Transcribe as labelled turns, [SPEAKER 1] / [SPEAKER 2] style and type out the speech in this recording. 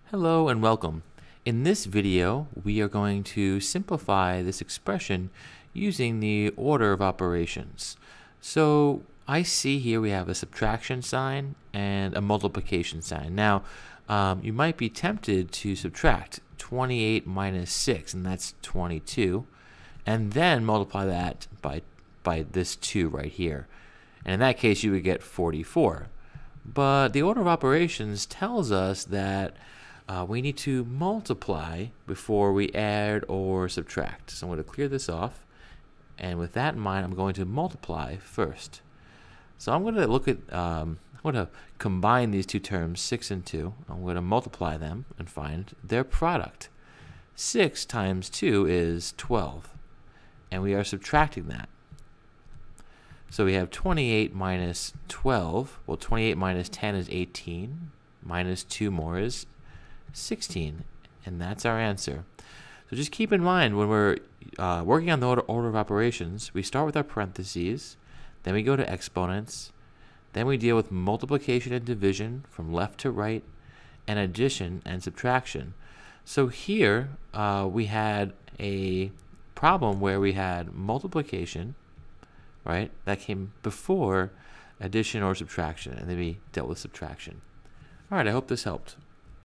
[SPEAKER 1] Hello and welcome. In this video, we are going to simplify this expression using the order of operations. So I see here we have a subtraction sign and a multiplication sign. Now, you might be tempted to subtract 28 minus 6, and that's 22, and then multiply that by this 2 right here. And in that case, you would get 44. But the order of operations tells us that we need to multiply before we add or subtract. So I'm going to clear this off, and with that in mind, I'm going to multiply first. So I'm going to look at, I'm going to combine these two terms, 6 and 2. I'm going to multiply them and find their product. 6 times 2 is 12, and we are subtracting that. So we have 28 minus 12. Well, 28 minus 10 is 18. Minus 2 more is 16, and that's our answer. So just keep in mind when we're working on the order of operations, we start with our parentheses, then we go to exponents, then we deal with multiplication and division from left to right, and addition and subtraction. So here we had a problem where we had multiplication, right? That came before addition or subtraction, and then we dealt with subtraction. All right, I hope this helped.